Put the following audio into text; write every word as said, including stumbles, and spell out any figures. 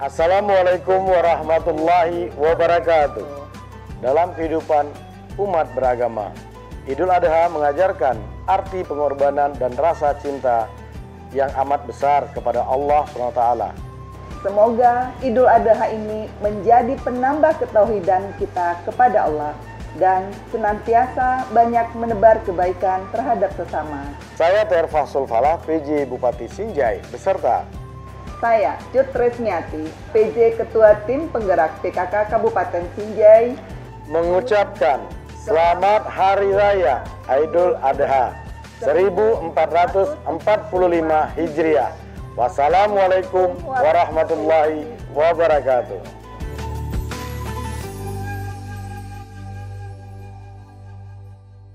Assalamualaikum warahmatullahi wabarakatuh. Dalam kehidupan umat beragama, Idul Adha mengajarkan arti pengorbanan dan rasa cinta yang amat besar kepada Allah subhanahu wa taala. Semoga Idul Adha ini menjadi penambah ketauhidan kita kepada Allah dan senantiasa banyak menebar kebaikan terhadap sesama. Saya T R Fasul Falah, P J Bupati Sinjai, beserta saya Cut Resmiati, P J Ketua Tim Penggerak P K K Kabupaten Sinjai, mengucapkan Selamat Hari Raya Idul Adha seribu empat ratus empat puluh lima Hijriah. Wassalamualaikum warahmatullahi wabarakatuh.